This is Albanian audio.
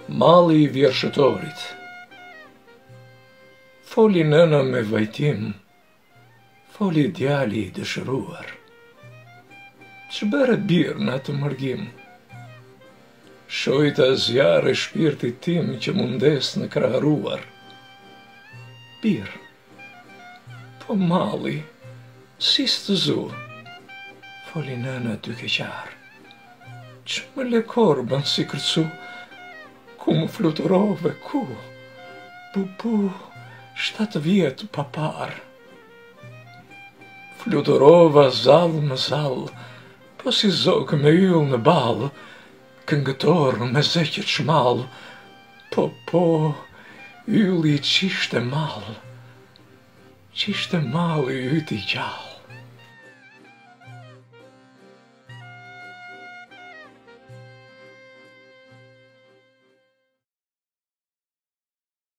Malli I vjershëtorit. Foli nëna me vajtim, foli djali I dëshiruar. Që bëre birë në atë mërgim? Shojta zjarë e shpirtit tim që mundes në krahëruar. Birë, po malli, si stë zu, foli nëna dy keqar. Që më le korbën si kërcu, ku më fluturove, ku? Bu, 7 vjetë papar. Fluturova zallë më zallë, po si zokë me yll në balë, këngëtor me zeqët shmalë, po, ylli qishte malë, qishte malë I yti gjallë.